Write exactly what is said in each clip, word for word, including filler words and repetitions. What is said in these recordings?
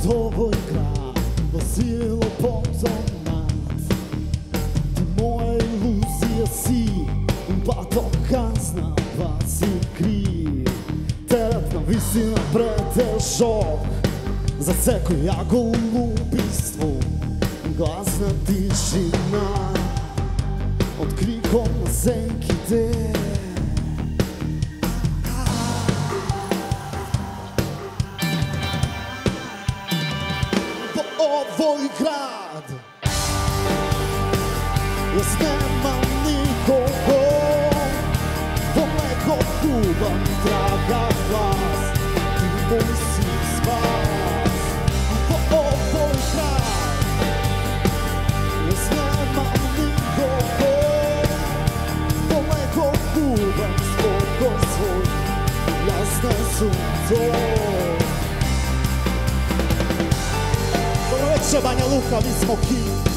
Dvojka vozilo potom nad. Ti moja iluzija si, pa dokazna, pa si kriv. Teretna visina pretežok, zaseku ja go u lubistvu. Glasna tišina, od krikom na senki te. Ovoj grad jes nema nikogo, daleko kuvam traga glas, ti moj si spas. Ovoj grad jes nema nikogo, daleko kuvam spokoj svoj, jasne su to. Dobro večer, Banja Luka, mi smo King.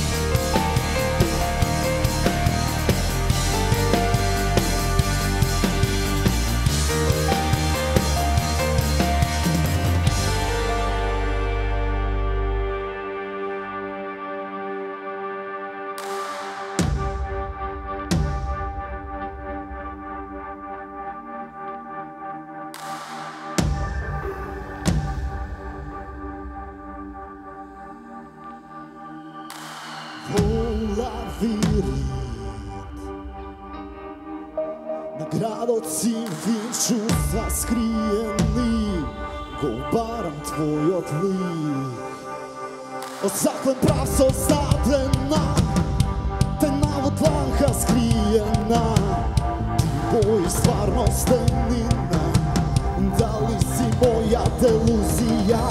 Volavirit na gradoci viču zaskrijeni, gobaram tvoj odlik. Od staklen pravco zadena, te navodlanka skrijena. Ti boji stvarnost temnina, da li si moja deluzija?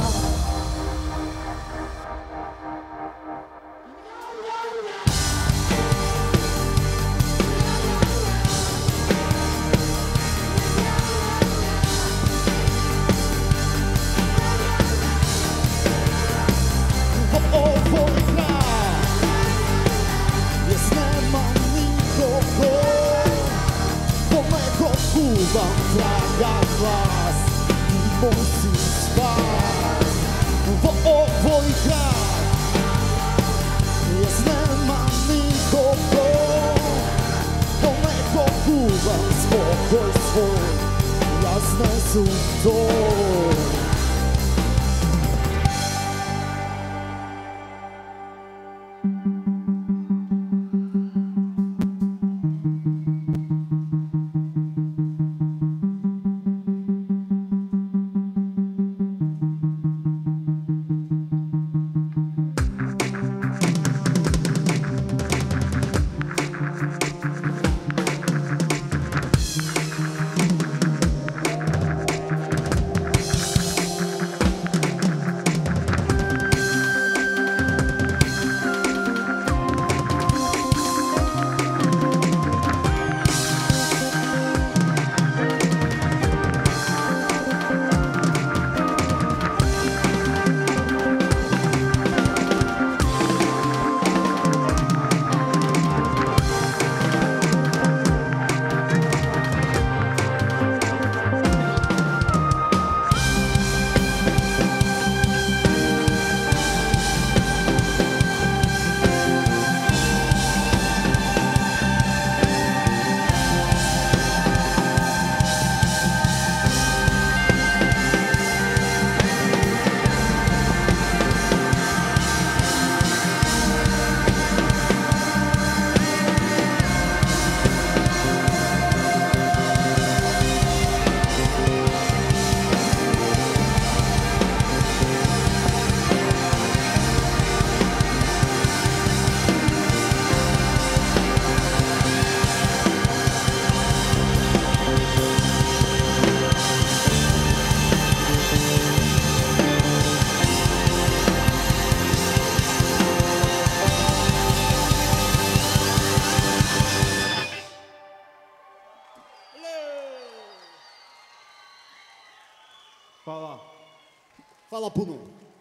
Kuvam traga glas, ti moj si spas. Ovoj grad jes nema nikogo, daleko kuvam spokoj svoj, jasne su to. Hvala. Hvala puno.